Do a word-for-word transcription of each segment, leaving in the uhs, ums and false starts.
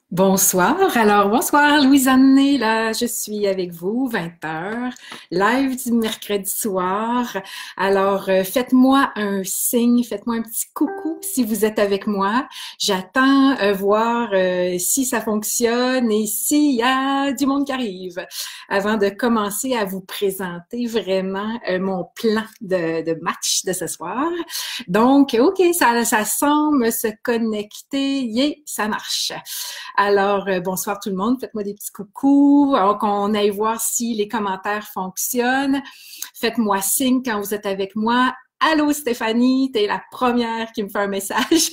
Bonsoir. Alors, bonsoir, Louise-Anne, là, je suis avec vous, vingt heures, live du mercredi soir. Alors, euh, faites-moi un signe, faites-moi un petit coucou si vous êtes avec moi. J'attends euh, voir euh, si ça fonctionne et s'il y a du monde qui arrive avant de commencer à vous présenter vraiment euh, mon plan de, de match de ce soir. Donc, OK, ça, ça semble se connecter. Yeah, ça marche. Alors, euh, bonsoir tout le monde. Faites-moi des petits coucous. Alors qu'on aille voir si les commentaires fonctionnent. Faites-moi signe quand vous êtes avec moi. Allô Stéphanie, t'es la première qui me fait un message.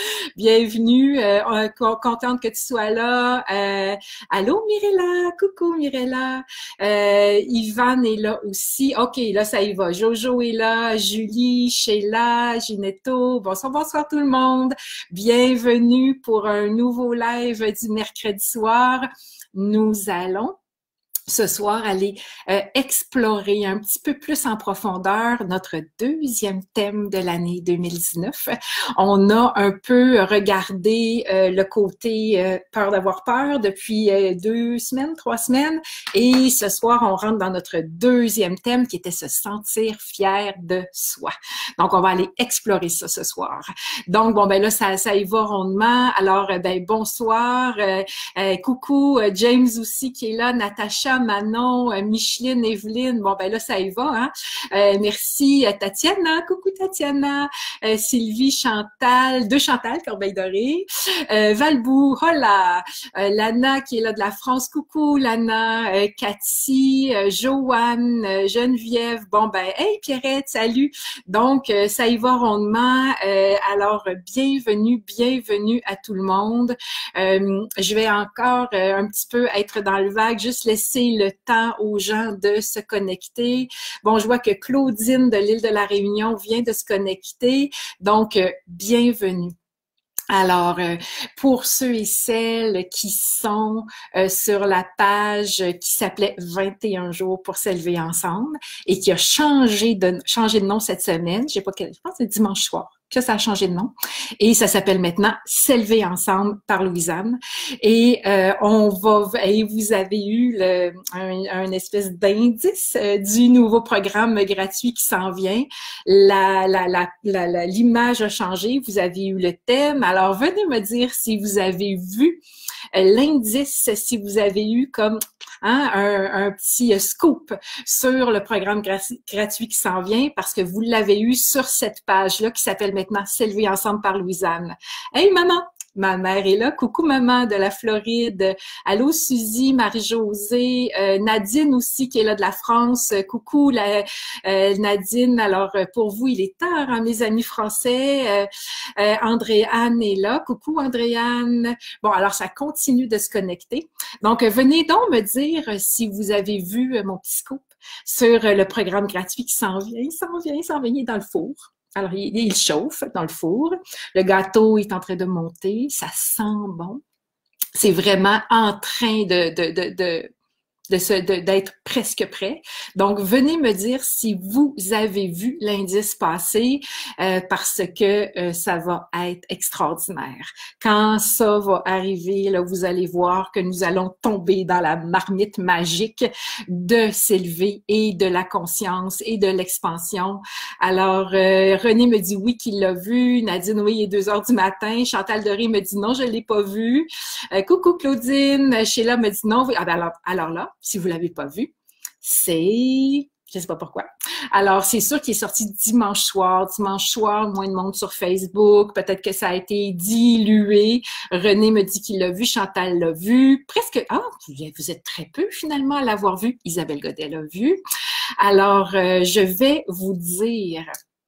Bienvenue, euh, contente que tu sois là. Euh, allô Mirella, coucou Mirella. Euh, Ivan est là aussi. OK, là ça y va. Jojo est là, Julie, Sheila, Ginetto. Bonsoir, bonsoir tout le monde. Bienvenue pour un nouveau live du mercredi soir. Nous allons ce soir aller euh, explorer un petit peu plus en profondeur notre deuxième thème de l'année deux mille dix-neuf. On a un peu regardé euh, le côté euh, peur d'avoir peur depuis euh, deux semaines, trois semaines, et ce soir, on rentre dans notre deuxième thème qui était se sentir fier de soi. Donc, on va aller explorer ça ce soir. Donc, bon, ben là, ça, ça y va rondement. Alors, ben bonsoir, euh, euh, coucou, euh, James aussi qui est là, Natacha, Manon, euh, Micheline, Evelyne, bon ben là ça y va, hein. Euh, merci euh, Tatiana, coucou Tatiana, euh, Sylvie, Chantal, deux Chantal, Corbeil-Doré, euh, Valbou, hola, euh, Lana qui est là de la France, coucou Lana, euh, Cathy, euh, Joanne, euh, Geneviève, bon ben hey Pierrette, salut. Donc euh, ça y va rondement. Euh, alors bienvenue, bienvenue à tout le monde. Euh, je vais encore euh, un petit peu être dans le vague, juste laisser le temps aux gens de se connecter. Bon, je vois que Claudine de l'île de la Réunion vient de se connecter, donc euh, bienvenue. Alors, euh, pour ceux et celles qui sont euh, sur la page qui s'appelait vingt et un jours pour s'élever ensemble et qui a changé de, changé de nom cette semaine, je sais pas quel, je pense que c'est dimanche soir que ça a changé de nom, et ça s'appelle maintenant S'élever ensemble par Louise-Anne. Et euh, on va, et vous avez eu le, un, un espèce d'indice euh, du nouveau programme gratuit qui s'en vient. La, la, la, la, la, l'image a changé, vous avez eu le thème. Alors venez me dire si vous avez vu l'indice, si vous avez eu comme hein, un, un petit scoop sur le programme gratuit qui s'en vient, parce que vous l'avez eu sur cette page-là qui s'appelle maintenant S'élever ensemble par Louise-Anne. Hey maman! Ma mère est là. Coucou maman de la Floride. Allô Suzy, Marie-Josée, euh, Nadine aussi qui est là de la France. Coucou la, euh, Nadine. Alors pour vous, il est tard, hein, mes amis français. Euh, euh, Andréane est là. Coucou Andréane. Bon, alors ça continue de se connecter. Donc venez donc me dire si vous avez vu mon petit scoop sur le programme gratuit qui s'en vient. Il s'en vient, il s'en vient, il est dans le four. Alors, il, il chauffe dans le four. Le gâteau est en train de monter. Ça sent bon. C'est vraiment en train de, de, de, de de se, de, d'être presque prêt. Donc, venez me dire si vous avez vu l'indice passer euh, parce que euh, ça va être extraordinaire. Quand ça va arriver, là, vous allez voir que nous allons tomber dans la marmite magique de s'élever et de la conscience et de l'expansion. Alors, euh, René me dit oui qu'il l'a vu. Nadine, oui, il est deux heures du matin. Chantal Doré me dit non, je l'ai pas vu. Euh, coucou Claudine. Sheila me dit non. Ah ben alors, alors là, si vous l'avez pas vu, c'est... je sais pas pourquoi. Alors, c'est sûr qu'il est sorti dimanche soir. Dimanche soir, moins de monde sur Facebook. Peut-être que ça a été dilué. René me dit qu'il l'a vu. Chantal l'a vu. Presque... Ah, vous êtes très peu finalement à l'avoir vu. Isabelle Godet l'a vu. Alors, euh, je vais vous dire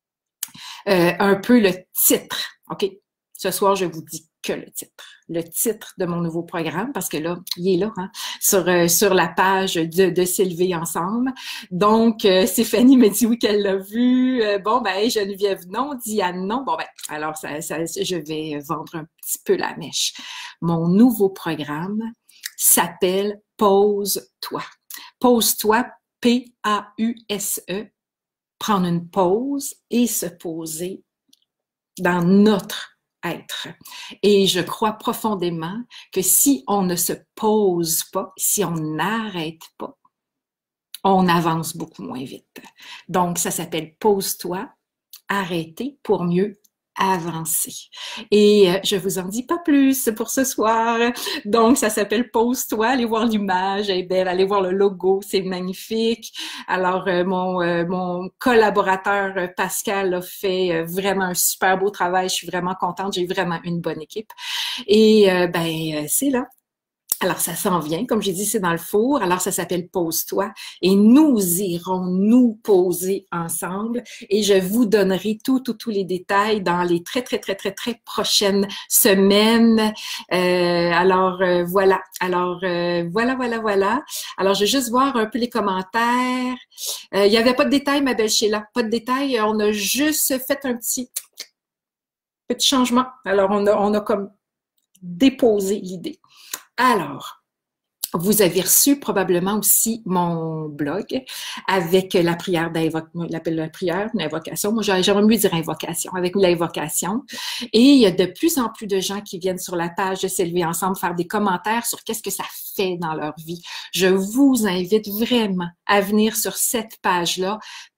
euh, un peu le titre. OK? Ce soir, je vous dis que le titre. Le titre de mon nouveau programme, parce que là, il est là, hein, sur, euh, sur la page de, de S'élever ensemble. Donc, euh, Stéphanie me dit oui qu'elle l'a vu. Euh, bon, ben, Geneviève non, Diane non. Bon, ben, alors, ça, ça, je vais vendre un petit peu la mèche. Mon nouveau programme s'appelle Pose-toi. Pose-toi, P A U S E. Prendre une pause et se poser dans notre être. Et je crois profondément que si on ne se pose pas, si on n'arrête pas, on avance beaucoup moins vite. Donc, ça s'appelle pose-toi, arrêter pour mieux avancer. Et euh, je vous en dis pas plus pour ce soir. Donc, ça s'appelle Pose-toi. Allez voir l'image, elle est belle. Allez voir le logo, c'est magnifique. Alors, euh, mon, euh, mon collaborateur euh, Pascal a fait euh, vraiment un super beau travail. Je suis vraiment contente. J'ai vraiment une bonne équipe. Et euh, ben, euh, c'est là. Alors, ça s'en vient. Comme j'ai dit, c'est dans le four. Alors, ça s'appelle Pose-toi. Et nous irons nous poser ensemble. Et je vous donnerai tout, tout, tous les détails dans les très, très, très, très, très prochaines semaines. Euh, alors, euh, voilà. Alors, euh, voilà, voilà, voilà. Alors, je vais juste voir un peu les commentaires. Euh, il n'y avait pas de détails, ma belle Sheila. Pas de détails. On a juste fait un petit, petit changement. Alors, on a, on a comme déposé l'idée. Alors, vous avez reçu probablement aussi mon blog avec la prière d'invocation, l'appel de la prière, une invocation. Moi, j'aimerais mieux dire invocation, avec l'invocation. Et il y a de plus en plus de gens qui viennent sur la page de S'élever ensemble faire des commentaires sur qu'est-ce que ça fait dans leur vie. Je vous invite vraiment à venir sur cette page-là,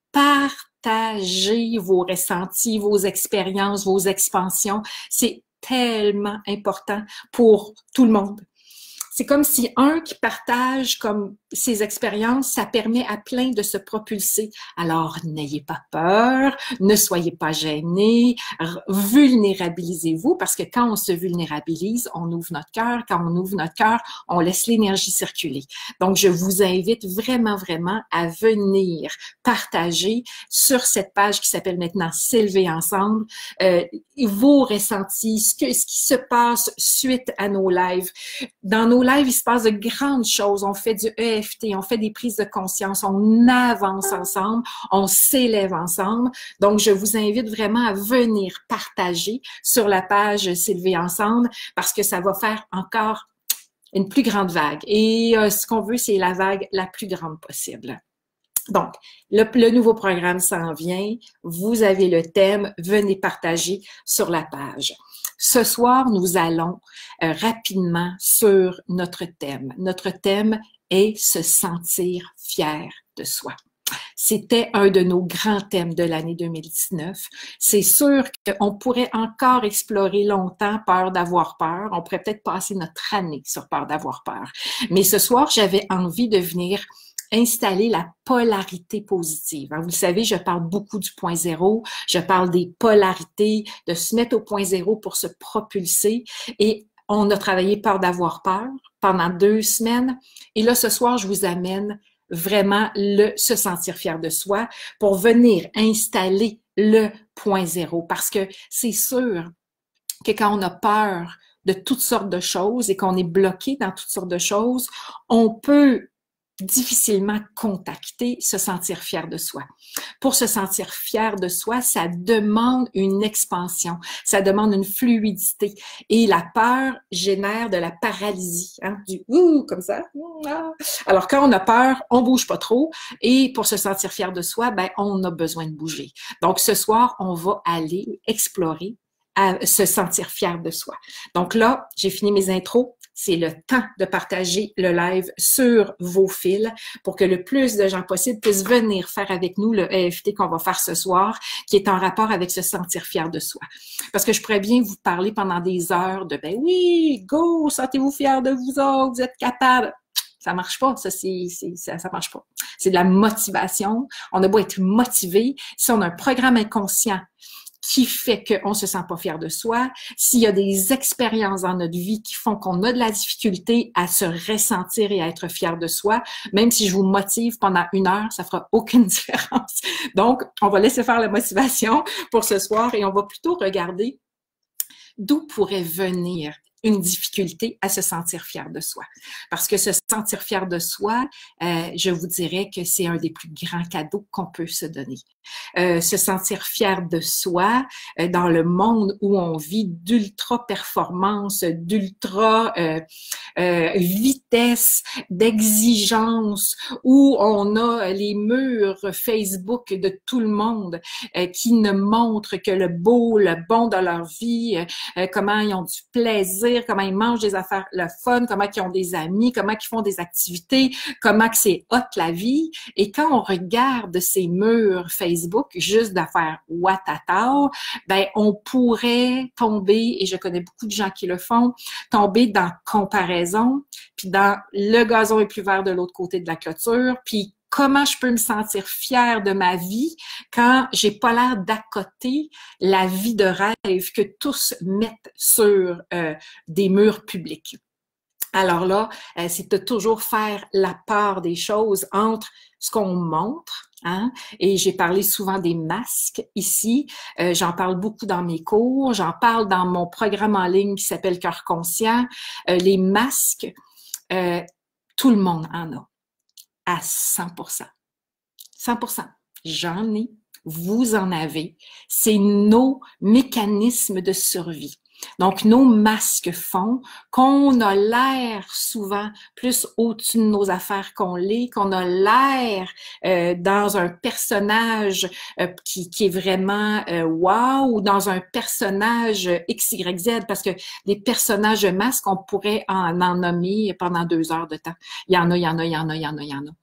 partagez vos ressentis, vos expériences, vos expansions. C'est tellement important pour tout le monde. C'est comme si un qui partage comme ses expériences, ça permet à plein de se propulser. Alors, n'ayez pas peur, ne soyez pas gênés, vulnérabilisez-vous parce que quand on se vulnérabilise, on ouvre notre cœur. Quand on ouvre notre cœur, on laisse l'énergie circuler. Donc, je vous invite vraiment, vraiment à venir partager sur cette page qui s'appelle maintenant S'élever ensemble, euh, vos ressentis, ce, que, ce qui se passe suite à nos lives. Dans nos lives, il se passe de grandes choses. On fait du E F T, on fait des prises de conscience, on avance ensemble, on s'élève ensemble. Donc, je vous invite vraiment à venir partager sur la page S'élever ensemble parce que ça va faire encore une plus grande vague. Et euh, ce qu'on veut, c'est la vague la plus grande possible. Donc, le, le nouveau programme s'en vient. Vous avez le thème. Venez partager sur la page. Ce soir, nous allons euh, rapidement sur notre thème. Notre thème est se sentir fier de soi. C'était un de nos grands thèmes de l'année deux mille dix-neuf. C'est sûr qu'on pourrait encore explorer longtemps peur d'avoir peur. On pourrait peut-être passer notre année sur peur d'avoir peur. Mais ce soir, j'avais envie de venir installer la polarité positive. Vous le savez, je parle beaucoup du point zéro, je parle des polarités, de se mettre au point zéro pour se propulser. Et on a travaillé peur d'avoir peur pendant deux semaines. Et là, ce soir, je vous amène vraiment le se sentir fier de soi pour venir installer le point zéro. Parce que c'est sûr que quand on a peur de toutes sortes de choses et qu'on est bloqué dans toutes sortes de choses, on peut difficilement contacter, se sentir fier de soi. Pour se sentir fier de soi, ça demande une expansion, ça demande une fluidité. Et la peur génère de la paralysie, hein, du « ouh » comme ça. Alors, quand on a peur, on bouge pas trop. Et pour se sentir fier de soi, ben, on a besoin de bouger. Donc, ce soir, on va aller explorer à se sentir fier de soi. Donc là, j'ai fini mes intros. C'est le temps de partager le live sur vos fils pour que le plus de gens possible puissent venir faire avec nous le E F T qu'on va faire ce soir, qui est en rapport avec se sentir fier de soi. Parce que je pourrais bien vous parler pendant des heures de « ben oui, go, sentez-vous fiers de vous autres, vous êtes capables ». Ça marche pas, ça, c'est, c'est, ça, ça marche pas. C'est de la motivation. On a beau être motivé, si on a un programme inconscient qui fait qu'on se sent pas fier de soi, s'il y a des expériences dans notre vie qui font qu'on a de la difficulté à se ressentir et à être fier de soi, même si je vous motive pendant une heure, ça fera aucune différence. Donc, on va laisser faire la motivation pour ce soir et on va plutôt regarder d'où pourrait venir une difficulté à se sentir fier de soi. Parce que se sentir fier de soi, euh, je vous dirais que c'est un des plus grands cadeaux qu'on peut se donner. Euh, se sentir fier de soi euh, dans le monde où on vit d'ultra performance, d'ultra euh, euh, vitesse, d'exigence, où on a les murs Facebook de tout le monde euh, qui ne montrent que le beau, le bon de leur vie, euh, comment ils ont du plaisir, comment ils mangent des affaires, le fun, comment ils ont des amis, comment ils font des activités, comment que c'est hot la vie. Et quand on regarde ces murs Facebook juste d'affaires watatao, ben on pourrait tomber, et je connais beaucoup de gens qui le font, tomber dans comparaison, puis dans le gazon est plus vert de l'autre côté de la clôture, puis comment je peux me sentir fière de ma vie quand j'ai pas l'air d'accoter la vie de rêve que tous mettent sur euh, des murs publics. Alors là, euh, c'est de toujours faire la part des choses entre ce qu'on montre, hein, et j'ai parlé souvent des masques ici, euh, j'en parle beaucoup dans mes cours, j'en parle dans mon programme en ligne qui s'appelle Cœur conscient. Euh, les masques, euh, tout le monde en a, à cent pour cent. cent pour cent. J'en ai, vous en avez. C'est nos mécanismes de survie. Donc, nos masques font qu'on a l'air souvent plus au-dessus de nos affaires qu'on l'est, qu'on a l'air euh, dans un personnage euh, qui, qui est vraiment euh, wow, ou dans un personnage X Y Z, parce que des personnages masques, on pourrait en, en nommer pendant deux heures de temps. Il y en a, il y en a, il y en a, il y en a, il y en a.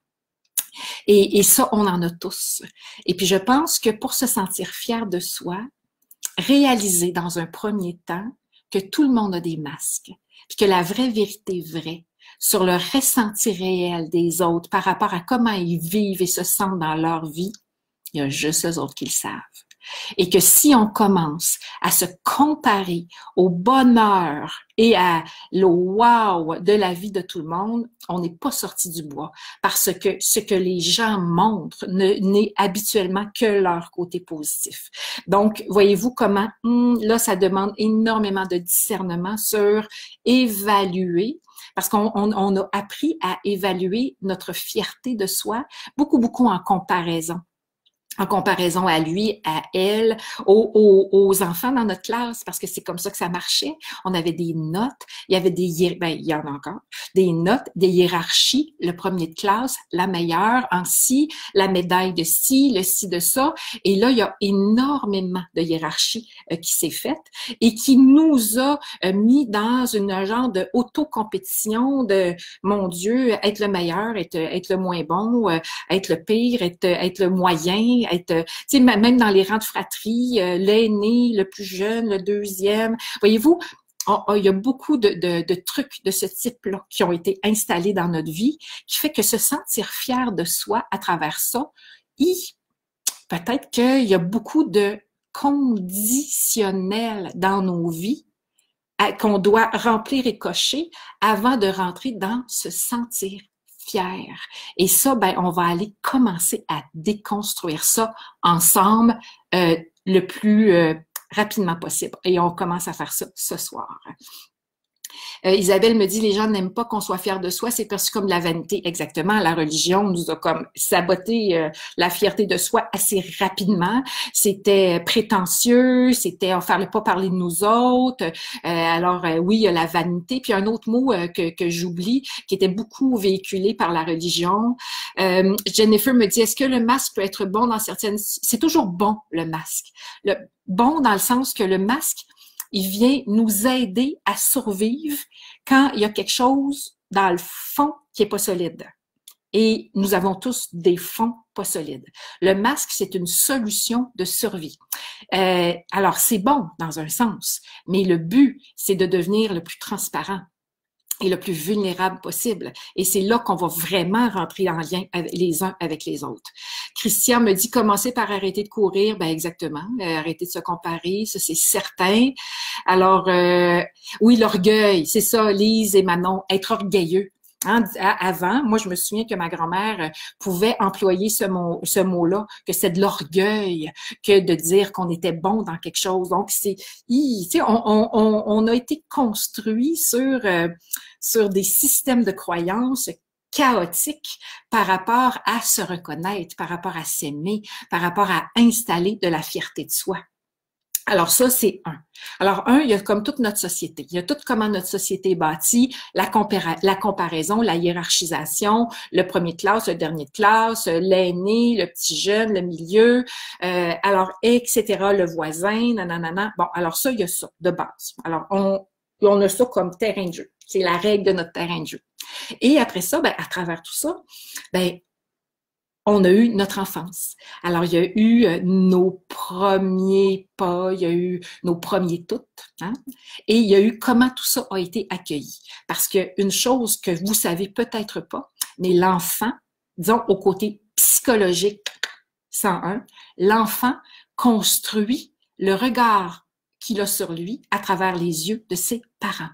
Et, et ça, on en a tous. Et puis, je pense que pour se sentir fier de soi, réaliser dans un premier temps que tout le monde a des masques, puis que la vraie vérité vraie sur le ressenti réel des autres par rapport à comment ils vivent et se sentent dans leur vie, il y a juste eux autres qui le savent. Et que si on commence à se comparer au bonheur et à le wow de la vie de tout le monde, on n'est pas sorti du bois. Parce que ce que les gens montrent n'est habituellement que leur côté positif. Donc, voyez-vous comment, hum, là, ça demande énormément de discernement sur évaluer. Parce qu'on on, on a appris à évaluer notre fierté de soi beaucoup, beaucoup en comparaison. En comparaison à lui, à elle, aux, aux, aux enfants dans notre classe, parce que c'est comme ça que ça marchait. On avait des notes, il y avait des, ben, il y en a encore, des notes, des hiérarchies, le premier de classe, la meilleure, en ci, la médaille de ci, le ci de ça. Et là, il y a énormément de hiérarchie euh, qui s'est faite et qui nous a euh, mis dans une genre de auto-compétition de, mon Dieu, être le meilleur, être, être le moins bon, euh, être le pire, être, être le moyen, être, tu sais, même dans les rangs de fratrie, euh, l'aîné, le plus jeune, le deuxième. Voyez-vous, on, on, il y a beaucoup de, de, de trucs de ce type-là qui ont été installés dans notre vie, qui fait que se sentir fier de soi à travers ça, peut-être qu'il y a beaucoup de conditionnels dans nos vies qu'on doit remplir et cocher avant de rentrer dans se sentir fier. Et ça, ben, on va aller commencer à déconstruire ça ensemble euh, le plus euh, rapidement possible. Et on commence à faire ça ce soir. Euh, Isabelle me dit, les gens n'aiment pas qu'on soit fier de soi, c'est perçu comme de la vanité. Exactement, la religion nous a comme saboté euh, la fierté de soi assez rapidement. C'était prétentieux, c'était on ne pas parler de nous autres. Euh, alors euh, oui, il y a la vanité. Puis un autre mot euh, que, que j'oublie, qui était beaucoup véhiculé par la religion. Euh, Jennifer me dit, est-ce que le masque peut être bon dans certaines... C'est toujours bon, le masque. Le... Bon dans le sens que le masque, il vient nous aider à survivre quand il y a quelque chose dans le fond qui est pas solide. Et nous avons tous des fonds pas solides. Le masque, c'est une solution de survie. Euh, alors, c'est bon dans un sens, mais le but, c'est de devenir le plus transparent et le plus vulnérable possible. Et c'est là qu'on va vraiment rentrer en lien avec les uns avec les autres. Christian me dit, commencer par arrêter de courir. Ben exactement, euh, arrêter de se comparer, ça c'est certain. Alors, euh, oui, l'orgueil, c'est ça, Lise et Manon, être orgueilleux. Hein, avant, moi, je me souviens que ma grand-mère pouvait employer ce mot, ce mot-là, que c'est de l'orgueil, que de dire qu'on était bon dans quelque chose. Donc, c'est, tu sais, on, on, on a été construit sur, euh, sur des systèmes de croyances chaotique par rapport à se reconnaître, par rapport à s'aimer, par rapport à installer de la fierté de soi. Alors ça, c'est un. Alors un, il y a comme toute notre société. Il y a tout comment notre société est bâtie, la, compara la comparaison, la hiérarchisation, le premier de classe, le dernier de classe, l'aîné, le petit jeune, le milieu, euh, alors et cetera, le voisin, nanana. Bon, alors ça, il y a ça de base. Alors on, on a ça comme terrain de jeu. C'est la règle de notre terrain de jeu. Et après ça, ben, à travers tout ça, ben, on a eu notre enfance. Alors, il y a eu euh, nos premiers pas, il y a eu nos premiers toutes, hein? Et il y a eu comment tout ça a été accueilli. Parce qu'une chose que vous savez peut-être pas, mais l'enfant, disons au côté psychologique cent un, l'enfant construit le regard qu'il a sur lui à travers les yeux de ses parents.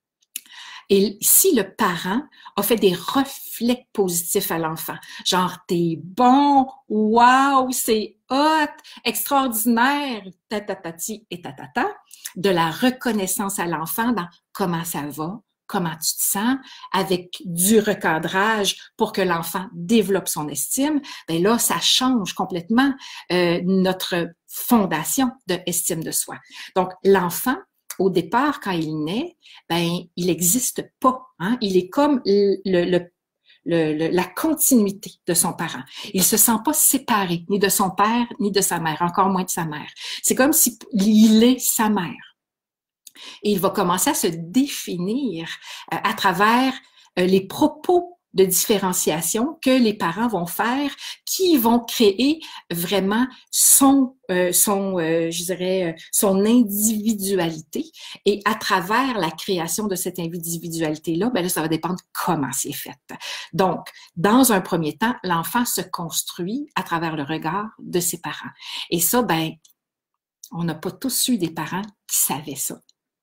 Et si le parent a fait des reflets positifs à l'enfant, genre « t'es bon, wow, c'est hot, extraordinaire, tatatati et tatata », de la reconnaissance à l'enfant dans « comment ça va », comment tu te sens, avec du recadrage pour que l'enfant développe son estime, ben là, ça change complètement euh, notre fondation de estime de soi. Donc, l'enfant, au départ, quand il naît, ben, il n'existe pas. Hein? Il est comme le, le, le, le, la continuité de son parent. Il se sent pas séparé, ni de son père, ni de sa mère, encore moins de sa mère. C'est comme si il est sa mère. Et il va commencer à se définir euh, à travers euh, les propos de différenciation que les parents vont faire, qui vont créer vraiment son, euh, son, euh, je dirais, son individualité. Et à travers la création de cette individualité-là, ben là, ça va dépendre comment c'est fait. Donc, dans un premier temps, l'enfant se construit à travers le regard de ses parents. Et ça, ben, on n'a pas tous eu des parents qui savaient ça.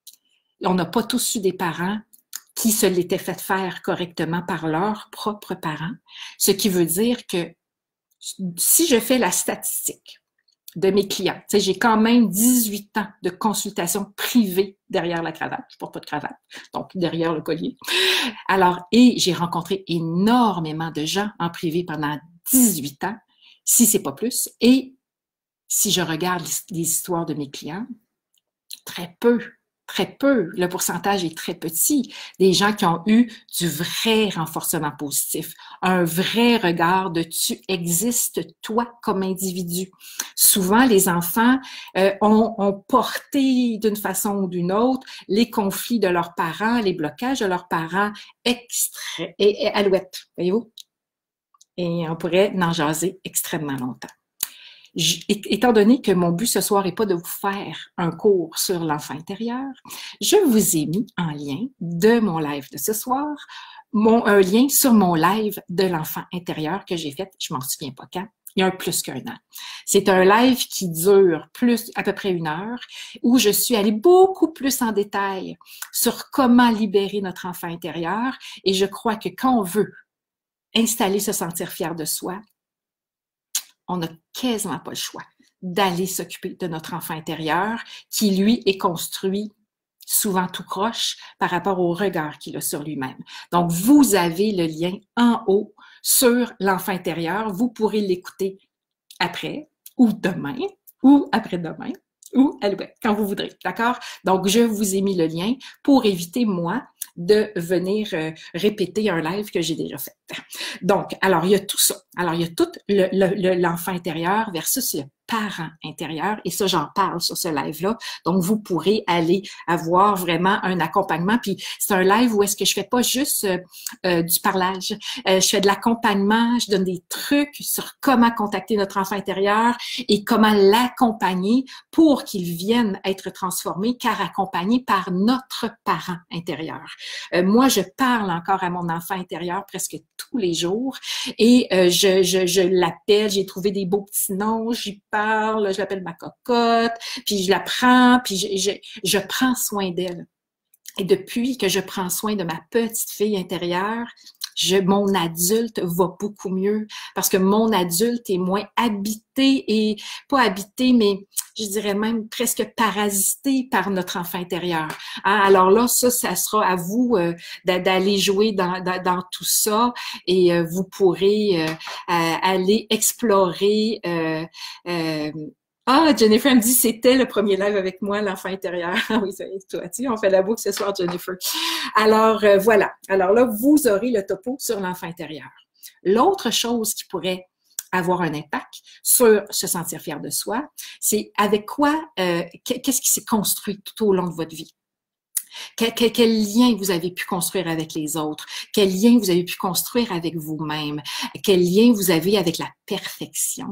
On n'a pas tous eu des parents qui se l'étaient fait faire correctement par leurs propres parents, ce qui veut dire que si je fais la statistique de mes clients, tu sais, j'ai quand même dix-huit ans de consultation privée derrière la cravate, je porte pas de cravate, donc derrière le collier. Alors, et j'ai rencontré énormément de gens en privé pendant dix-huit ans, si c'est pas plus, et si je regarde les histoires de mes clients, très peu Très peu, le pourcentage est très petit, des gens qui ont eu du vrai renforcement positif, un vrai regard de tu existes toi comme individu. Souvent, les enfants euh, ont, ont porté d'une façon ou d'une autre les conflits de leurs parents, les blocages de leurs parents extra et, et alouettes, voyez-vous? Et on pourrait en jaser extrêmement longtemps. Étant donné que mon but ce soir n'est pas de vous faire un cours sur l'enfant intérieur, je vous ai mis en lien de mon live de ce soir, mon, un lien sur mon live de l'enfant intérieur que j'ai fait, je m'en souviens pas quand, il y a un plus qu'un an. C'est un live qui dure plus à peu près une heure, où je suis allée beaucoup plus en détail sur comment libérer notre enfant intérieur, et je crois que quand on veut installer se sentir fier de soi, on n'a quasiment pas le choix d'aller s'occuper de notre enfant intérieur qui, lui, est construit souvent tout croche par rapport au regard qu'il a sur lui-même. Donc, vous avez le lien en haut sur l'enfant intérieur. Vous pourrez l'écouter après ou demain ou après-demain ou alouette, quand vous voudrez, d'accord? Donc, je vous ai mis le lien pour éviter, moi, de venir euh, répéter un live que j'ai déjà fait. Donc, alors, il y a tout ça. Alors, il y a tout le, le, l'enfant intérieur versus le parent intérieur, et ça, j'en parle sur ce live-là. Donc, vous pourrez aller avoir vraiment un accompagnement. Puis, c'est un live où est-ce que je fais pas juste euh, euh, du parlage. Euh, je fais de l'accompagnement, je donne des trucs sur comment contacter notre enfant intérieur et comment l'accompagner pour qu'il vienne être transformé, car accompagné par notre parent intérieur. Euh, moi, je parle encore à mon enfant intérieur presque tous les jours et euh, je, je, je l'appelle, j'ai trouvé des beaux petits noms, j'y parle, je l'appelle ma cocotte, puis je la prends, puis je, je, je prends soin d'elle. Et depuis que je prends soin de ma petite fille intérieure, je, mon adulte va beaucoup mieux parce que mon adulte est moins habité et pas habité, mais je dirais même presque parasité par notre enfant intérieur. Hein? Alors là, ça, ça sera à vous euh, d'aller jouer dans, dans, dans tout ça et euh, vous pourrez euh, aller explorer euh, euh, ah, Jennifer me dit c'était le premier live avec moi, l'enfant intérieur. Ah oui, c'est toi, tu sais, on fait la boucle ce soir, Jennifer. Alors, euh, voilà. Alors là, vous aurez le topo sur l'enfant intérieur. L'autre chose qui pourrait avoir un impact sur se sentir fier de soi, c'est avec quoi, euh, qu'est-ce qui s'est construit tout au long de votre vie. Quel, quel, quel lien vous avez pu construire avec les autres? Quel lien vous avez pu construire avec vous-même? Quel lien vous avez avec la perfection?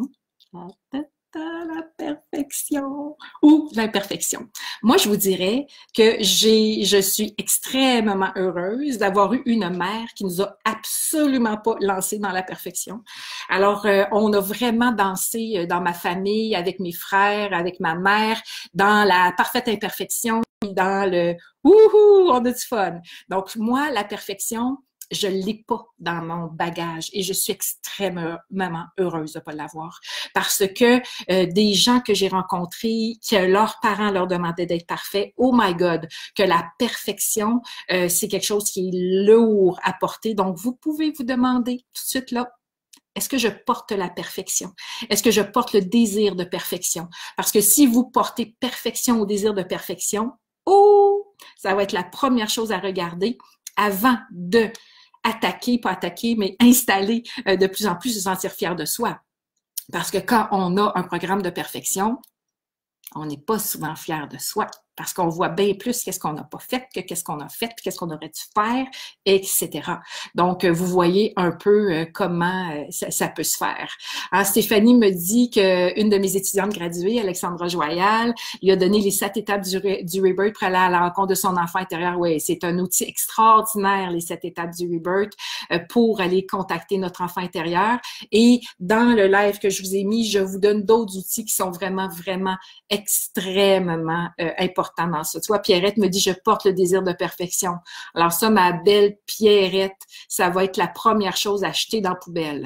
La perfection ou l'imperfection. Moi, je vous dirais que j'ai, je suis extrêmement heureuse d'avoir eu une mère qui nous a absolument pas lancé dans la perfection. Alors, euh, on a vraiment dansé dans ma famille, avec mes frères, avec ma mère, dans la parfaite imperfection, dans le « wouhou, on a du fun ». Donc, moi, la perfection, je ne l'ai pas dans mon bagage et je suis extrêmement heureuse de ne pas l'avoir parce que euh, des gens que j'ai rencontrés, que leurs parents leur demandaient d'être parfaits, oh my God, que la perfection, euh, c'est quelque chose qui est lourd à porter. Donc, vous pouvez vous demander tout de suite là, est-ce que je porte la perfection? Est-ce que je porte le désir de perfection? Parce que si vous portez perfection au désir de perfection, oh, ça va être la première chose à regarder avant de attaquer, pas attaquer, mais installer euh, de plus en plus, se sentir fier de soi. Parce que quand on a un programme de perfection, on n'est pas souvent fier de soi parce qu'on voit bien plus qu'est-ce qu'on n'a pas fait que qu'est-ce qu'on a fait, puis qu'est-ce qu'on aurait dû faire, et cetera. Donc, vous voyez un peu comment ça, ça peut se faire. Alors, Stéphanie me dit qu'une de mes étudiantes graduées, Alexandra Joyal, lui a donné les sept étapes du, du Rebirth pour aller à la rencontre de son enfant intérieur. Oui, c'est un outil extraordinaire, les sept étapes du Rebirth, pour aller contacter notre enfant intérieur. Et dans le live que je vous ai mis, je vous donne d'autres outils qui sont vraiment, vraiment extrêmement euh, importants dans ça. Tu vois, Pierrette me dit, je porte le désir de perfection. Alors ça, ma belle Pierrette, ça va être la première chose à jeter dans la poubelle.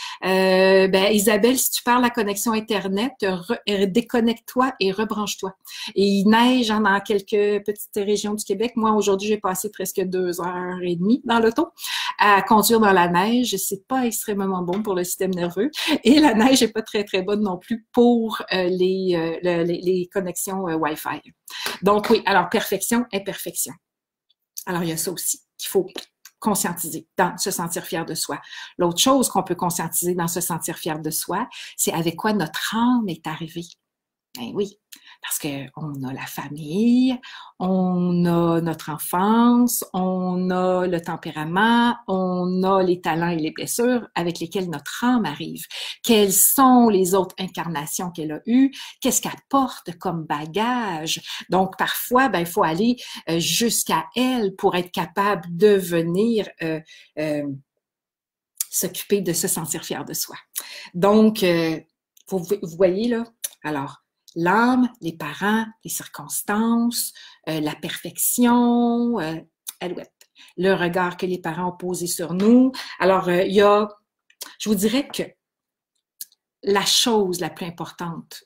Euh, ben, Isabelle, si tu parles à la connexion Internet, re, déconnecte-toi et rebranche-toi. Et il neige hein, dans quelques petites régions du Québec. Moi, aujourd'hui, j'ai passé presque deux heures et demie dans l'auto à conduire dans la neige. C'est pas extrêmement bon pour le système nerveux. Et la neige n'est pas très, très bonne non plus pour euh, les, euh, les, les connexions euh, Wi-Fi. Donc oui, alors perfection, imperfection. Alors il y a ça aussi qu'il faut conscientiser dans se sentir fier de soi. L'autre chose qu'on peut conscientiser dans se sentir fier de soi, c'est avec quoi notre âme est arrivée. Ben oui, parce qu'on a la famille, on a notre enfance, on a le tempérament, on a les talents et les blessures avec lesquels notre âme arrive. Quelles sont les autres incarnations qu'elle a eues? Qu'est-ce qu'elle porte comme bagage? Donc, parfois, ben, il faut aller euh, jusqu'à elle pour être capable de venir euh, euh, s'occuper de se sentir fier de soi. Donc, euh, vous, vous voyez là, alors, l'âme, les parents, les circonstances, euh, la perfection, euh, alouette, le regard que les parents ont posé sur nous. Alors, euh, il y a, je vous dirais que la chose la plus importante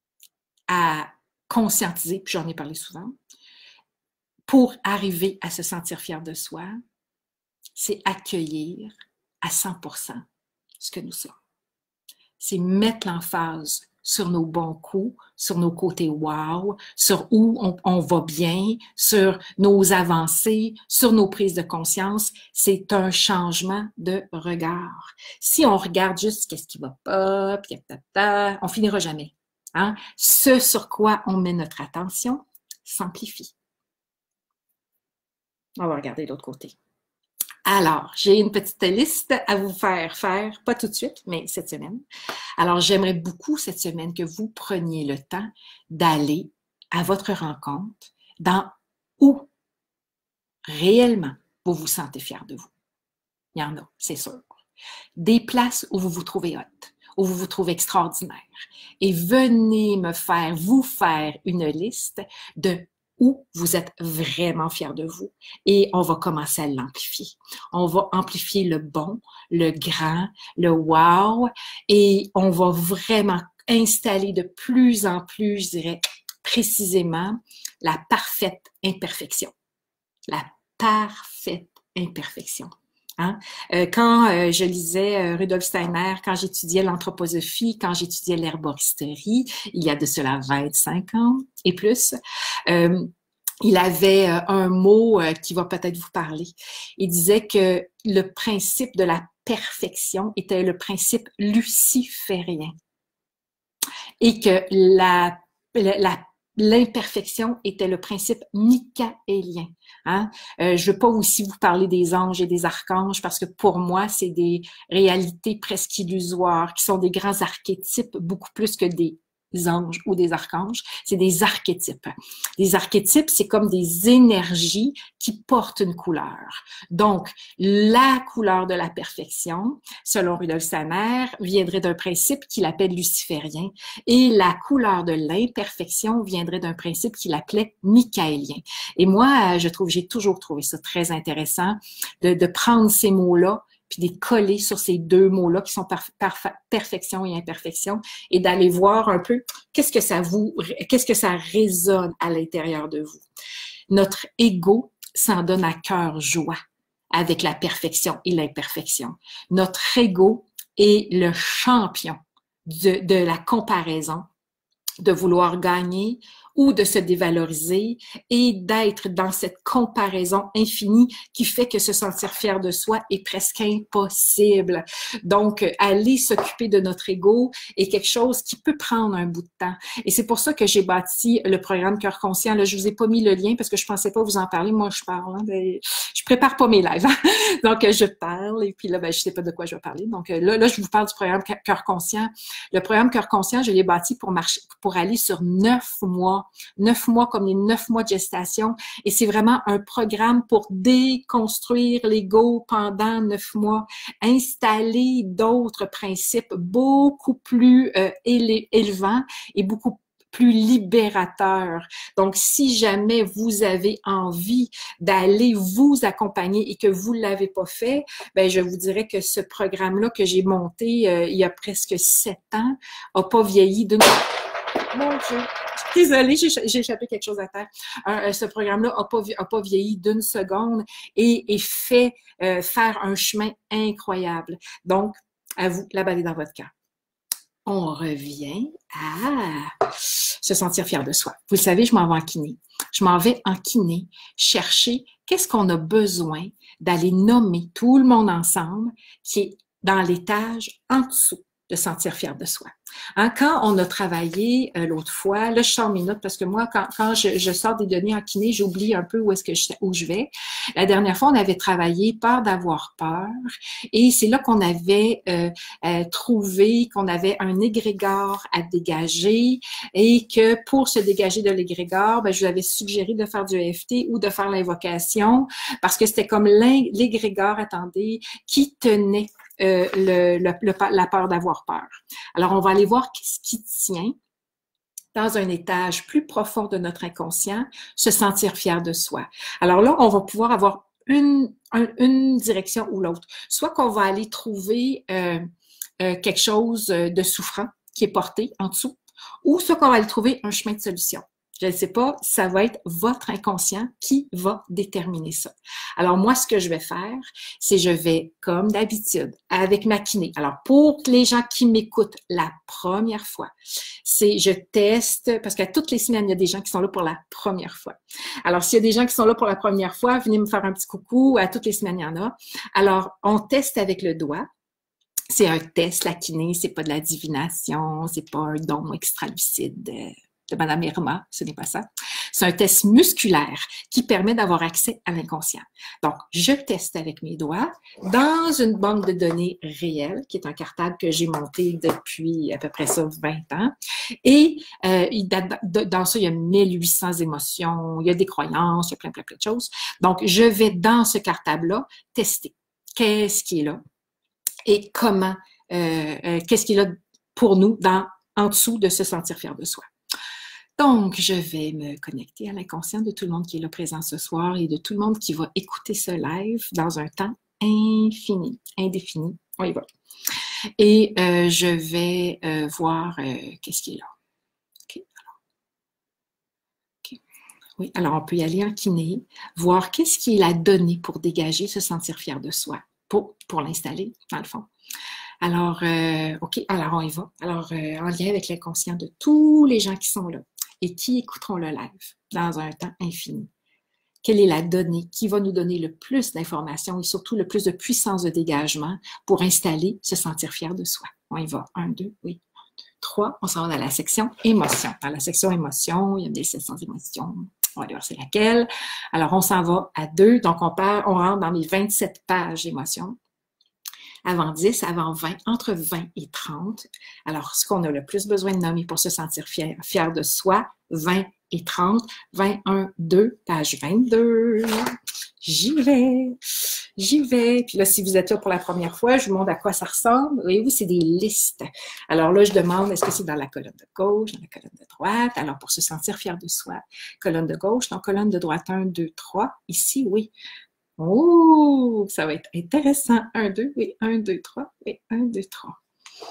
à conscientiser, puis j'en ai parlé souvent, pour arriver à se sentir fier de soi, c'est accueillir à cent pour cent ce que nous sommes. C'est mettre l'emphase sur nos bons coups, sur nos côtés wow, sur où on, on va bien, sur nos avancées, sur nos prises de conscience. C'est un changement de regard. Si on regarde juste qu'est-ce qui va pas, puis tata, on finira jamais. Hein? Ce sur quoi on met notre attention s'amplifie. On va regarder l'autre côté. Alors, j'ai une petite liste à vous faire faire, pas tout de suite, mais cette semaine. Alors, j'aimerais beaucoup cette semaine que vous preniez le temps d'aller à votre rencontre dans où réellement vous vous sentez fier de vous. Il y en a, c'est sûr. Des places où vous vous trouvez hot, où vous vous trouvez extraordinaire. Et venez me faire, vous faire une liste de où vous êtes vraiment fier de vous et on va commencer à l'amplifier. On va amplifier le bon, le grand, le wow et on va vraiment installer de plus en plus, je dirais précisément, la parfaite imperfection. La parfaite imperfection. Hein? Euh, quand euh, je lisais euh, Rudolf Steiner, quand j'étudiais l'anthroposophie, quand j'étudiais l'herboristerie, il y a de cela vingt-cinq ans et plus, euh, il avait euh, un mot euh, qui va peut-être vous parler. Il disait que le principe de la perfection était le principe luciférien et que la, la, la l'imperfection était le principe michaélien. Hein? Euh, je ne veux pas aussi vous parler des anges et des archanges parce que pour moi, c'est des réalités presque illusoires qui sont des grands archétypes beaucoup plus que des anges ou des archanges. C'est des archétypes. Les archétypes, c'est comme des énergies qui portent une couleur. Donc, la couleur de la perfection, selon Rudolf Steiner, viendrait d'un principe qu'il appelle luciférien et la couleur de l'imperfection viendrait d'un principe qu'il appelait michaélien. Et moi, je trouve, j'ai toujours trouvé ça très intéressant de, de prendre ces mots-là puis de les coller sur ces deux mots-là qui sont par, par, perfection et imperfection et d'aller voir un peu qu'est-ce que ça vous, qu'est-ce que ça résonne à l'intérieur de vous. Notre ego s'en donne à cœur joie avec la perfection et l'imperfection. Notre ego est le champion de, de la comparaison, de vouloir gagner ou de se dévaloriser et d'être dans cette comparaison infinie qui fait que se sentir fier de soi est presque impossible. Donc, aller s'occuper de notre ego est quelque chose qui peut prendre un bout de temps. Et c'est pour ça que j'ai bâti le programme Cœur Conscient. Là, je vous ai pas mis le lien parce que je pensais pas vous en parler. Moi, je parle. Hein, ben, je prépare pas mes lives. Hein? Donc, je parle et puis là, ben, je sais pas de quoi je vais parler. Donc là, là, je vous parle du programme Cœur Conscient. Le programme Cœur Conscient, je l'ai bâti pour marcher, pour aller sur neuf mois. Neuf mois comme les neuf mois de gestation. Et c'est vraiment un programme pour déconstruire l'ego pendant neuf mois, installer d'autres principes beaucoup plus euh, élevants et beaucoup plus libérateurs. Donc, si jamais vous avez envie d'aller vous accompagner et que vous ne l'avez pas fait, ben je vous dirais que ce programme-là que j'ai monté euh, il y a presque sept ans n'a pas vieilli d'une... Mon Dieu! Désolée, j'ai échappé quelque chose à terre. Euh, ce programme-là n'a pas, a pas vieilli d'une seconde et, et fait euh, faire un chemin incroyable. Donc, à vous, la balle est dans votre cœur. On revient à se sentir fier de soi. Vous le savez, je m'en vais en kiné. Je m'en vais en kiné chercher qu'est-ce qu'on a besoin d'aller nommer tout le monde ensemble qui est dans l'étage en dessous de sentir fier de soi. Hein, quand on a travaillé euh, l'autre fois, là je sors mes notes parce que moi quand, quand je, je sors des données en kiné, j'oublie un peu où est-ce que je, où je vais. La dernière fois, on avait travaillé peur d'avoir peur et c'est là qu'on avait euh, euh, trouvé qu'on avait un égrégore à dégager et que pour se dégager de l'égrégore, ben, je vous avais suggéré de faire du E F T ou de faire l'invocation parce que c'était comme l'égrégore, attendez, qui tenait Euh, le, le, le, la peur d'avoir peur. Alors, on va aller voir ce qui tient dans un étage plus profond de notre inconscient, se sentir fier de soi. Alors là, on va pouvoir avoir une, un, une direction ou l'autre. Soit qu'on va aller trouver euh, euh, quelque chose de souffrant qui est porté en dessous, ou soit qu'on va aller trouver un chemin de solution. Je ne sais pas, ça va être votre inconscient qui va déterminer ça. Alors moi, ce que je vais faire, c'est je vais, comme d'habitude, avec ma kiné. Alors pour les gens qui m'écoutent la première fois, c'est je teste, parce qu'à toutes les semaines, il y a des gens qui sont là pour la première fois. Alors s'il y a des gens qui sont là pour la première fois, venez me faire un petit coucou. À toutes les semaines, il y en a. Alors on teste avec le doigt. C'est un test, la kiné, c'est pas de la divination, c'est pas un don extra-lucide de Madame Irma, ce n'est pas ça. C'est un test musculaire qui permet d'avoir accès à l'inconscient. Donc, je teste avec mes doigts dans une banque de données réelle, qui est un cartable que j'ai monté depuis à peu près ça vingt ans. Et euh, dans ça, il y a mille huit cents émotions, il y a des croyances, il y a plein, plein, plein de choses. Donc, je vais dans ce cartable-là tester qu'est-ce qui est là et comment, euh, euh, qu'est-ce qui est là pour nous dans, en dessous de se sentir fier de soi. Donc, je vais me connecter à l'inconscient de tout le monde qui est là présent ce soir et de tout le monde qui va écouter ce live dans un temps infini, indéfini. On y va. Et euh, je vais euh, voir euh, qu'est-ce qui est là. Okay. Alors, okay. Oui, alors on peut y aller en kiné, voir qu'est-ce qu'il a donné pour dégager, se sentir fier de soi, pour, pour l'installer, dans le fond. Alors, euh, OK, alors on y va. Alors, euh, en lien avec l'inconscient de tous les gens qui sont là et qui écouteront le live dans un temps infini. Quelle est la donnée qui va nous donner le plus d'informations et surtout le plus de puissance de dégagement pour installer, se sentir fier de soi? On y va. Un, deux, oui. Un, deux, trois. On s'en va dans la section émotion. Dans la section émotion, il y a mille sept cents émotions. On va aller voir c'est laquelle. Alors, on s'en va à deux. Donc, on, part, on rentre dans les vingt-sept pages émotions. Avant dix, avant vingt, entre vingt et trente. Alors, ce qu'on a le plus besoin de nommer pour se sentir fier, fier de soi, vingt et trente, vingt et un, deux, page vingt-deux. J'y vais, j'y vais. Puis là, si vous êtes là pour la première fois, je vous montre à quoi ça ressemble. Voyez-vous, c'est des listes. Alors là, je demande, est-ce que c'est dans la colonne de gauche, dans la colonne de droite? Alors, pour se sentir fier de soi, colonne de gauche, dans colonne de droite, un, deux, trois. Ici, oui. Oh, ça va être intéressant. Un, deux, oui, un, deux, trois, oui, un, deux, trois.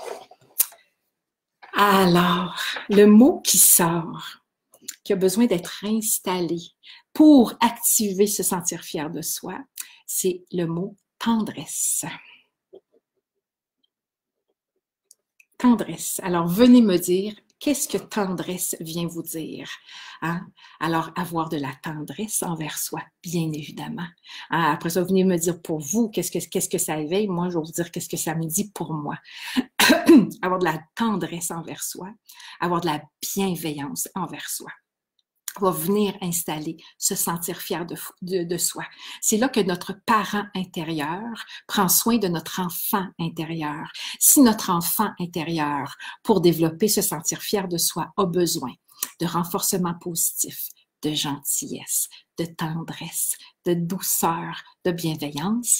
Alors, le mot qui sort, qui a besoin d'être installé pour activer, se sentir fier de soi, c'est le mot tendresse. Tendresse. Alors, venez me dire, qu'est-ce que tendresse vient vous dire? Hein? Alors, avoir de la tendresse envers soi, bien évidemment. Hein? Après ça, venez me dire pour vous, qu'est-ce que, qu'est-ce que ça éveille? Moi, je vais vous dire qu'est-ce que ça me dit pour moi. Avoir de la tendresse envers soi, avoir de la bienveillance envers soi. Va venir installer, se sentir fier de, de, de soi. C'est là que notre parent intérieur prend soin de notre enfant intérieur. Si notre enfant intérieur, pour développer, se sentir fier de soi, a besoin de renforcement positif, de gentillesse, de tendresse, de douceur, de bienveillance,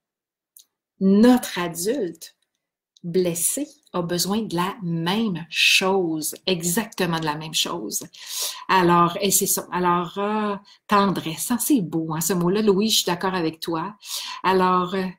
notre adulte blessé a besoin de la même chose, exactement de la même chose. Alors, et c'est ça. Alors, euh, tendresse, hein, c'est beau, hein, ce mot-là. Louis, je suis d'accord avec toi. Alors, euh,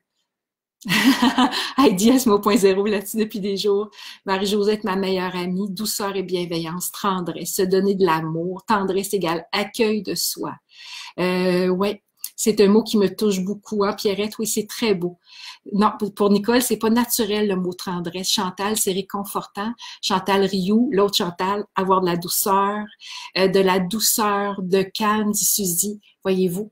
Heidi a ce mot point zéro là-dessus depuis des jours. Marie-Josette, ma meilleure amie, douceur et bienveillance, tendresse, se donner de l'amour, tendresse égale accueil de soi. Euh, ouais. C'est un mot qui me touche beaucoup, hein, Pierrette? Oui, c'est très beau. Non, pour Nicole, c'est pas naturel le mot tendresse. Chantal, c'est réconfortant. Chantal Rioux, l'autre Chantal, avoir de la douceur, euh, de la douceur, de calme, dit Suzy. Voyez-vous,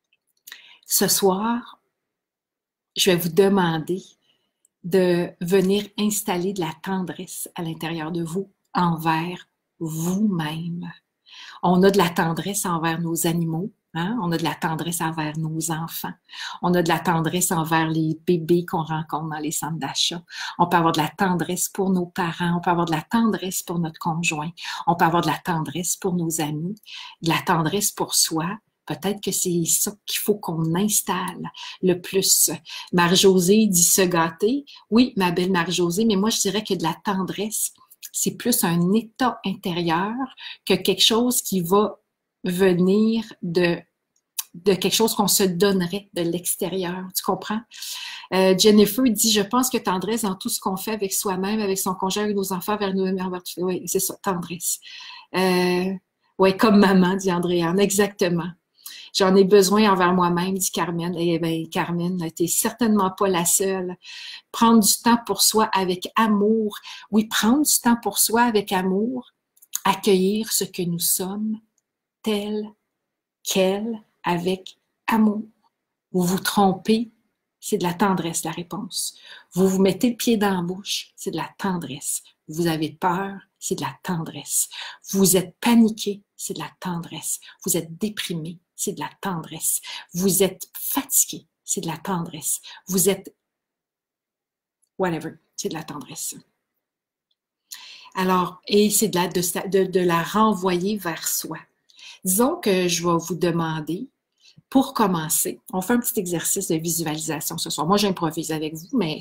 ce soir, je vais vous demander de venir installer de la tendresse à l'intérieur de vous, envers vous-même. On a de la tendresse envers nos animaux. Hein? On a de la tendresse envers nos enfants. On a de la tendresse envers les bébés qu'on rencontre dans les centres d'achat. On peut avoir de la tendresse pour nos parents. On peut avoir de la tendresse pour notre conjoint. On peut avoir de la tendresse pour nos amis. De la tendresse pour soi. Peut-être que c'est ça qu'il faut qu'on installe le plus. Marie-Josée dit se gâter. Oui, ma belle Marie-Josée, mais moi, je dirais que de la tendresse, c'est plus un état intérieur que quelque chose qui va venir de, de quelque chose qu'on se donnerait de l'extérieur. Tu comprends? Euh, Jennifer dit, je pense que tendresse dans tout ce qu'on fait avec soi-même, avec son conjoint, avec nos enfants, vers nous-mêmes. Oui, c'est ça, tendresse. Euh, oui, comme maman, dit Andréane, exactement. J'en ai besoin envers moi-même, dit Carmen. Eh bien, Carmen, t'es certainement pas la seule. Prendre du temps pour soi avec amour. Oui, prendre du temps pour soi avec amour. Accueillir ce que nous sommes, tel, quel, avec amour. Vous vous trompez, c'est de la tendresse, la réponse. Vous vous mettez le pied dans la bouche, c'est de la tendresse. Vous avez peur, c'est de la tendresse. Vous êtes paniqué, c'est de la tendresse. Vous êtes déprimé, c'est de la tendresse. Vous êtes fatigué, c'est de la tendresse. Vous êtes whatever, c'est de la tendresse. Alors, et c'est de la, de, de, de la renvoyer vers soi. Disons que je vais vous demander, pour commencer, on fait un petit exercice de visualisation ce soir. Moi, j'improvise avec vous, mais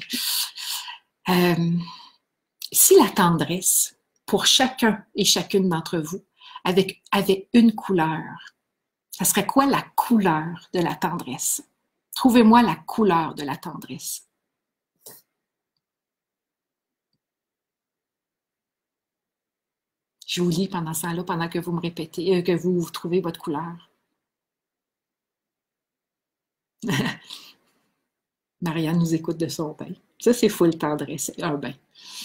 euh, si la tendresse, pour chacun et chacune d'entre vous, avec, avec une couleur. Ça serait quoi la couleur de la tendresse? Trouvez-moi la couleur de la tendresse. Je vous lis pendant ça, là, pendant que vous me répétez, euh, que vous, vous trouvez votre couleur. Marianne nous écoute de son bain. Ça, c'est full tendresse, un bain.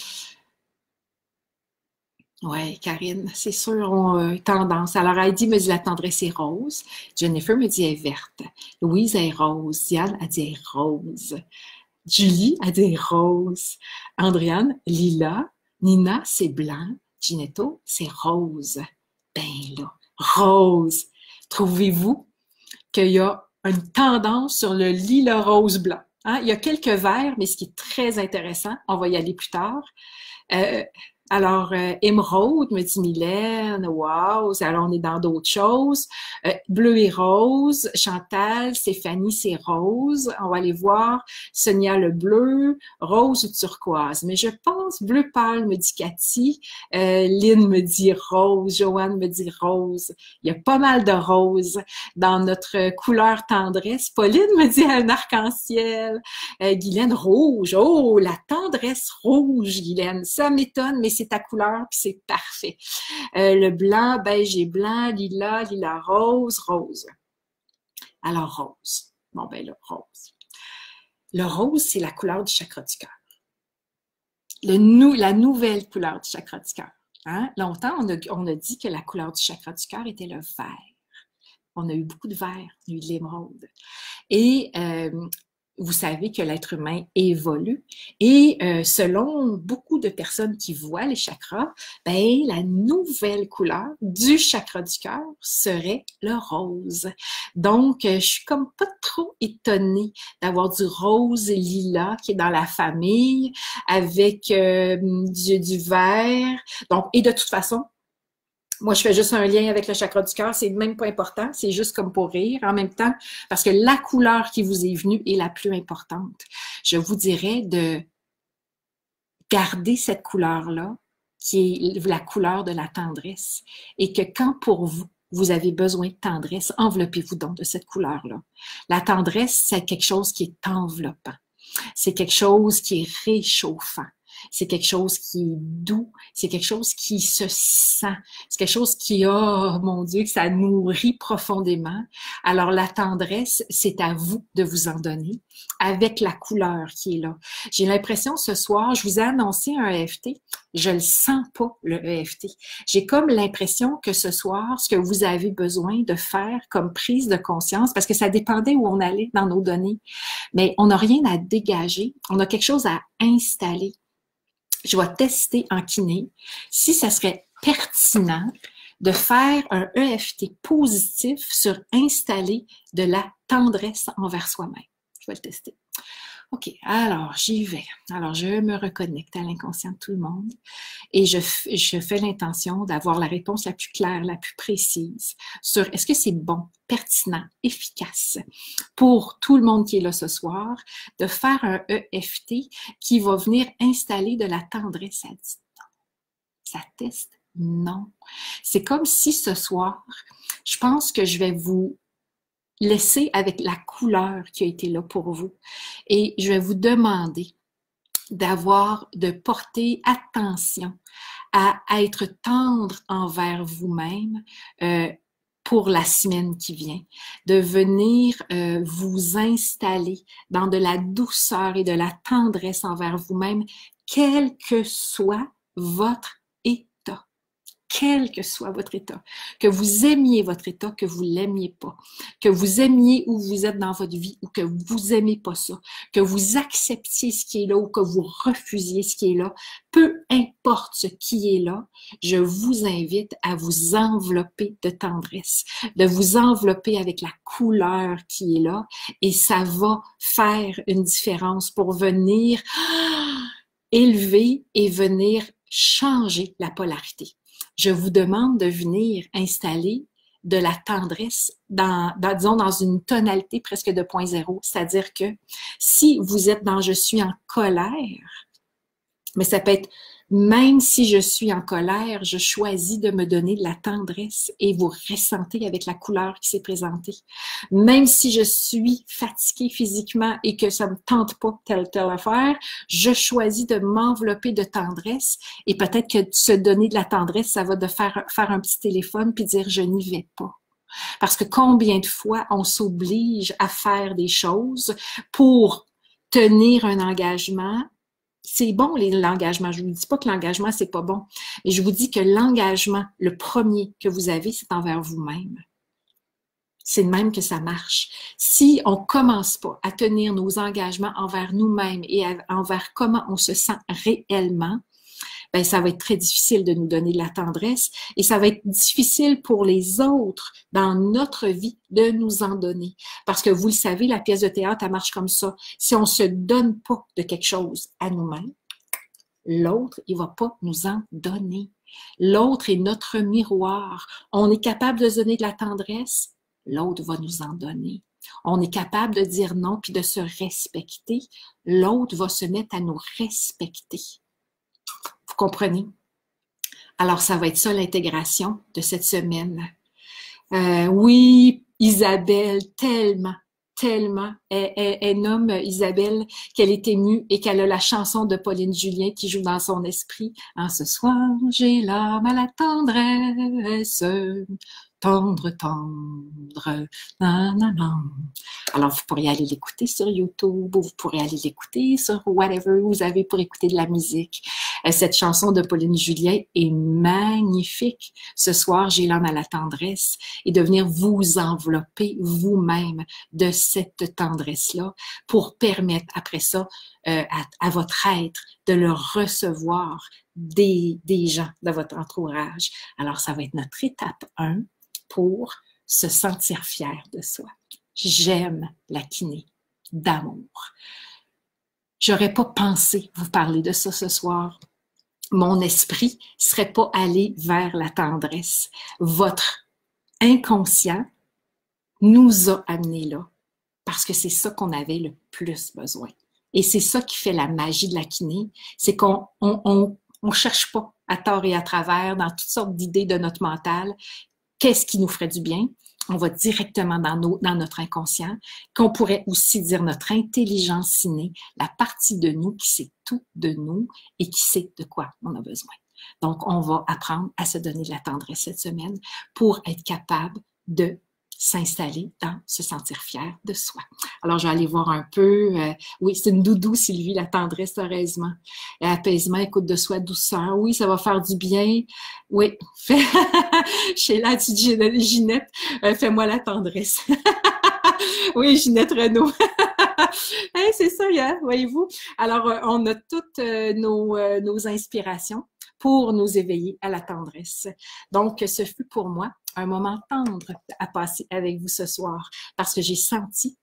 Oui, Karine, c'est sûr, on a tendance. Alors, Heidi me dit la tendresse est rose. Jennifer me dit elle est verte. Louise est rose. Diane a dit elle est rose. Julie a dit elle est rose. Andréane, lila. Nina, c'est blanc. Ginetto, c'est rose. Ben là, rose. Trouvez-vous qu'il y a une tendance sur le lilas rose blanc? Hein? Il y a quelques verts, mais ce qui est très intéressant, on va y aller plus tard. Euh, alors, euh, émeraude, me dit Mylène, wow, alors on est dans d'autres choses. Euh, bleu et rose, Chantal, Stéphanie, c'est rose. On va aller voir. Sonia, le bleu, rose ou turquoise. Mais je pense bleu pâle, me dit Cathy. Euh, Lynn me dit rose, Joanne me dit rose. Il y a pas mal de roses dans notre couleur tendresse. Pauline me dit un arc-en-ciel. Euh, Guylaine, rouge. Oh, la tendresse rouge, Guylaine. Ça m'étonne, mais c'est ta couleur, puis c'est parfait. Euh, le blanc, beige et blanc, lilas, lilas rose, rose. Alors, rose. Bon, ben là, rose. Le rose, c'est la couleur du chakra du cœur. Le nou, la nouvelle couleur du chakra du cœur. Hein? Longtemps, on a, on a dit que la couleur du chakra du cœur était le vert. On a eu beaucoup de vert, on a eu de l'émeraude. Et euh, vous savez que l'être humain évolue et euh, selon beaucoup de personnes qui voient les chakras, ben, la nouvelle couleur du chakra du cœur serait le rose. Donc, euh, je suis comme pas trop étonnée d'avoir du rose lilas qui est dans la famille avec euh, du, du vert. Donc, et de toute façon, moi, je fais juste un lien avec le chakra du cœur, c'est même pas important, c'est juste comme pour rire en même temps, parce que la couleur qui vous est venue est la plus importante. Je vous dirais de garder cette couleur-là, qui est la couleur de la tendresse, et que quand pour vous, vous avez besoin de tendresse, enveloppez-vous donc de cette couleur-là. La tendresse, c'est quelque chose qui est enveloppant. C'est quelque chose qui est réchauffant. C'est quelque chose qui est doux, c'est quelque chose qui se sent, c'est quelque chose qui a, oh mon Dieu, que ça nourrit profondément. Alors la tendresse, c'est à vous de vous en donner avec la couleur qui est là. J'ai l'impression ce soir, je vous ai annoncé un E F T, je le sens pas le E F T. J'ai comme l'impression que ce soir, ce que vous avez besoin de faire comme prise de conscience, parce que ça dépendait où on allait dans nos données, mais on n'a rien à dégager, on a quelque chose à installer. Je vais tester en kiné si ça serait pertinent de faire un E F T positif sur installer de la tendresse envers soi-même. Je vais le tester. OK, alors j'y vais. Alors, je me reconnecte à l'inconscient de tout le monde et je, je fais l'intention d'avoir la réponse la plus claire, la plus précise sur est-ce que c'est bon, pertinent, efficace pour tout le monde qui est là ce soir de faire un E F T qui va venir installer de la tendresse. Ça dit non. Ça teste non. C'est comme si ce soir, je pense que je vais vous laisser avec la couleur qui a été là pour vous. Et je vais vous demander d'avoir, de porter attention à, à être tendre envers vous-même euh, pour la semaine qui vient, de venir euh, vous installer dans de la douceur et de la tendresse envers vous-même, quel que soit votre état. Quel que soit votre état, que vous aimiez votre état, que vous l'aimiez pas, que vous aimiez où vous êtes dans votre vie ou que vous aimez pas ça, que vous acceptiez ce qui est là ou que vous refusiez ce qui est là, peu importe ce qui est là, je vous invite à vous envelopper de tendresse, de vous envelopper avec la couleur qui est là et ça va faire une différence pour venir élever et venir changer la polarité. Je vous demande de venir installer de la tendresse dans, dans, disons, dans une tonalité presque de point zéro. C'est-à-dire que si vous êtes dans « je suis en colère », mais ça peut être Même si je suis en colère, je choisis de me donner de la tendresse et vous ressentez avec la couleur qui s'est présentée. Même si je suis fatiguée physiquement et que ça me tente pas telle telle affaire, je choisis de m'envelopper de tendresse et peut-être que se donner de la tendresse, ça va de faire, faire un petit téléphone puis dire je n'y vais pas. Parce que combien de fois on s'oblige à faire des choses pour tenir un engagement. C'est bon, l'engagement. Je ne vous dis pas que l'engagement, c'est pas bon. Mais je vous dis que l'engagement, le premier que vous avez, c'est envers vous-même. C'est de même que ça marche. Si on commence pas à tenir nos engagements envers nous-mêmes et envers comment on se sent réellement, ben ça va être très difficile de nous donner de la tendresse et ça va être difficile pour les autres dans notre vie de nous en donner. Parce que vous le savez, la pièce de théâtre, elle marche comme ça. Si on se donne pas de quelque chose à nous-mêmes, l'autre, il va pas nous en donner. L'autre est notre miroir. On est capable de se donner de la tendresse, l'autre va nous en donner. On est capable de dire non puis de se respecter, l'autre va se mettre à nous respecter. Vous comprenez? Alors, ça va être ça l'intégration de cette semaine. Euh, oui, Isabelle, tellement, tellement. Elle, elle, elle nomme Isabelle qu'elle est émue et qu'elle a la chanson de Pauline Julien qui joue dans son esprit. En ce soir, j'ai l'âme à la tendresse, tendre, tendre, nanana. Alors, vous pourriez aller l'écouter sur YouTube ou vous pourrez aller l'écouter sur whatever vous avez pour écouter de la musique. Cette chanson de Pauline Julien est magnifique. Ce soir, j'ai l'âme à la tendresse et de venir vous envelopper vous-même de cette tendresse-là pour permettre après ça euh, à, à votre être de le recevoir des, des gens de votre entourage. Alors, ça va être notre étape un pour se sentir fier de soi. J'aime la kiné d'amour. J'aurais pas pensé vous parler de ça ce soir. Mon esprit serait pas allé vers la tendresse. Votre inconscient nous a amenés là parce que c'est ça qu'on avait le plus besoin. Et c'est ça qui fait la magie de la kiné, c'est qu'on on, on, on cherche pas à tort et à travers dans toutes sortes d'idées de notre mental. Qu'est-ce qui nous ferait du bien? On va directement dans, nos, dans notre inconscient, qu'on pourrait aussi dire notre intelligence innée, la partie de nous qui sait tout de nous et qui sait de quoi on a besoin. Donc, on va apprendre à se donner de la tendresse cette semaine pour être capable de s'installer dans se sentir fier de soi. Alors, je vais aller voir un peu. Euh, oui, c'est une doudou, Sylvie, la tendresse, heureusement. Apaisement, écoute de soi, douceur. Oui, ça va faire du bien. Oui. Sheila, tu dis, Ginette, euh, fais-moi la tendresse. Oui, Ginette Renaud. Hey, c'est ça, hein, voyez-vous. Alors, euh, on a toutes euh, nos, euh, nos inspirations pour nous éveiller à la tendresse. Donc, ce fut pour moi un moment tendre à passer avec vous ce soir parce que j'ai senti,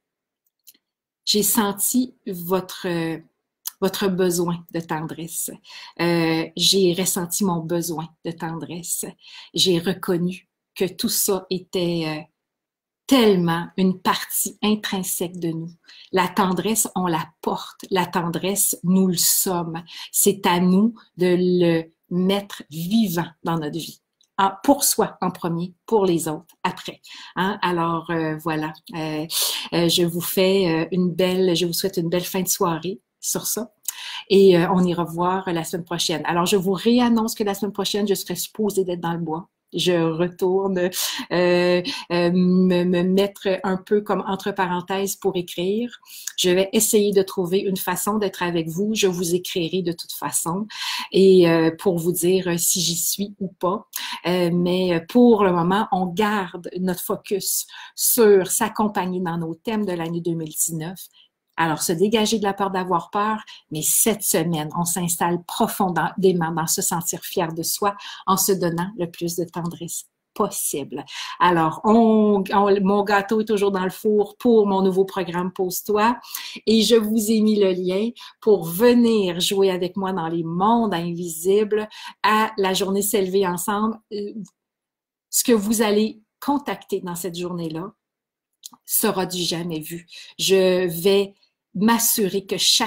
j'ai senti votre, euh, votre besoin de tendresse. Euh, j'ai ressenti mon besoin de tendresse. J'ai reconnu que tout ça était euh, tellement une partie intrinsèque de nous. La tendresse, on la porte. La tendresse, nous le sommes. C'est à nous de le mettre vivant dans notre vie. Ah, pour soi en premier, pour les autres après. Hein? Alors euh, voilà, euh, euh, je vous fais euh, une belle, je vous souhaite une belle fin de soirée sur ça. Et euh, on ira voir la semaine prochaine. Alors je vous réannonce que la semaine prochaine, je serai supposée d'être dans le bois. Je retourne euh, euh, me, me mettre un peu comme entre parenthèses pour écrire. Je vais essayer de trouver une façon d'être avec vous. Je vous écrirai de toute façon et euh, pour vous dire si j'y suis ou pas. Euh, mais pour le moment, on garde notre focus sur s'accompagner dans nos thèmes de l'année deux mille dix-neuf. Alors, se dégager de la peur d'avoir peur, mais cette semaine, on s'installe profondément dans se sentir fier de soi en se donnant le plus de tendresse possible. Alors, on, on, mon gâteau est toujours dans le four pour mon nouveau programme Pose-toi et je vous ai mis le lien pour venir jouer avec moi dans les mondes invisibles à la journée S'élever ensemble. Ce que vous allez contacter dans cette journée-là sera du jamais vu. Je vais m'assurer que chaque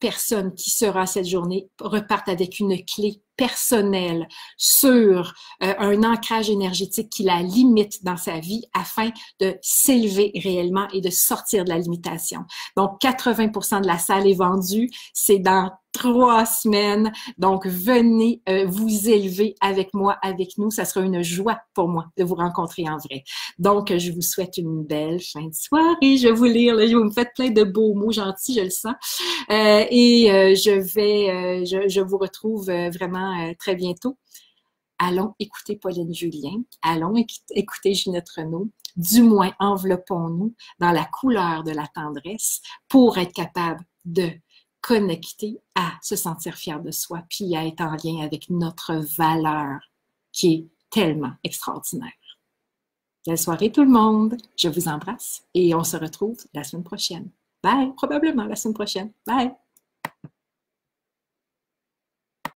personne qui sera cette journée reparte avec une clé personnelle sur euh, un ancrage énergétique qui la limite dans sa vie afin de s'élever réellement et de sortir de la limitation. Donc, quatre-vingts pour cent de la salle est vendue. C'est dans trois semaines. Donc, venez euh, vous élever avec moi, avec nous. Ça sera une joie pour moi de vous rencontrer en vrai. Donc, je vous souhaite une belle fin de soirée. Je vais vous lire, là, vous me faites plein de beaux mots gentils, je le sens. Euh, et euh, je vais, euh, je, je vous retrouve euh, vraiment euh, très bientôt. Allons écouter Pauline Julien. Allons écouter Ginette Renaud. Du moins, enveloppons-nous dans la couleur de la tendresse pour être capable de connecter à se sentir fier de soi, puis à être en lien avec notre valeur qui est tellement extraordinaire. Belle soirée tout le monde, je vous embrasse et on se retrouve la semaine prochaine. Bye, probablement la semaine prochaine. Bye!